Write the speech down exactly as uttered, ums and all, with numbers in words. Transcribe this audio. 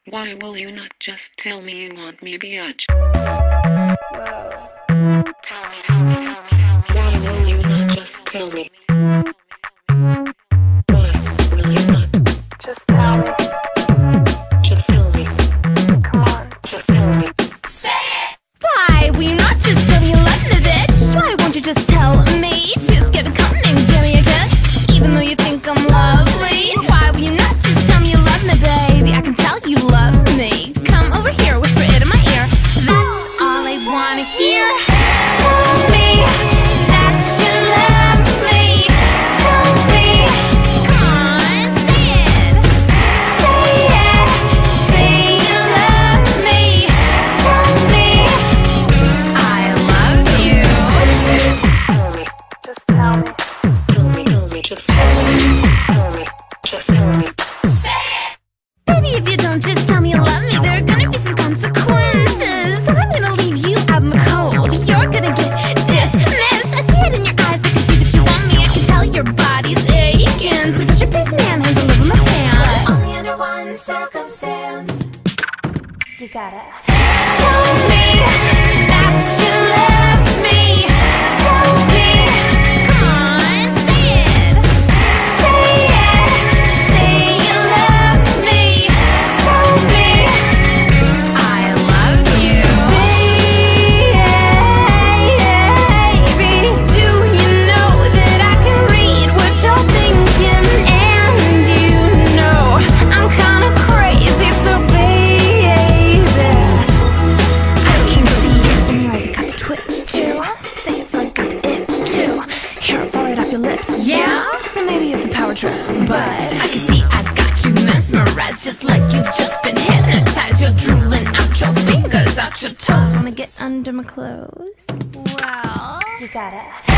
Why will you not just tell me you want me, bitch? Whoa. Tell me, tell me, tell me, tell me. Why will you not just tell me? Why will you not? Just tell me. Just tell me. Come on. Just tell me. Say it! Why will you not just tell me you love me, bitch? Why won't you just tell me? Just get it coming and give me a kiss, even though you think I'm lovely. Why will you not just tell me you love me, baby? I can tell you love me. Come over here, whisper it in my ear. That's all I wanna hear. Tell me that you love me. Tell me, come on, say it. Say it, say you love me. Tell me I love you. Tell me. Just tell me. Tell me, tell me, just tell me. Tell me, just tell me. Say it. Baby, if you don't just tell me you love me, there are gonna be some consequences. I'm gonna leave you out in the cold. You're gonna get dismissed. I see it in your eyes, I can see that you want me. I can tell your body's aching. So put your big man hands all over my pants. Only under one circumstance. You gotta tell me that you love me. Tell me, come on, say it. Say it, say you love me. Tell me I love you. Baby, do you know that I can read what you're thinking? And you know I'm kinda crazy, so baby, I can see it in your eyes, you got the twitch too. Say it so I got the itch too. Hair fall right off your lips, yeah? So maybe it's a power trip, but I can see I got you mesmerized, just like you've just been hypnotized. You're drooling out your fingers, out your toes. Wanna get under my clothes? Well, you gotta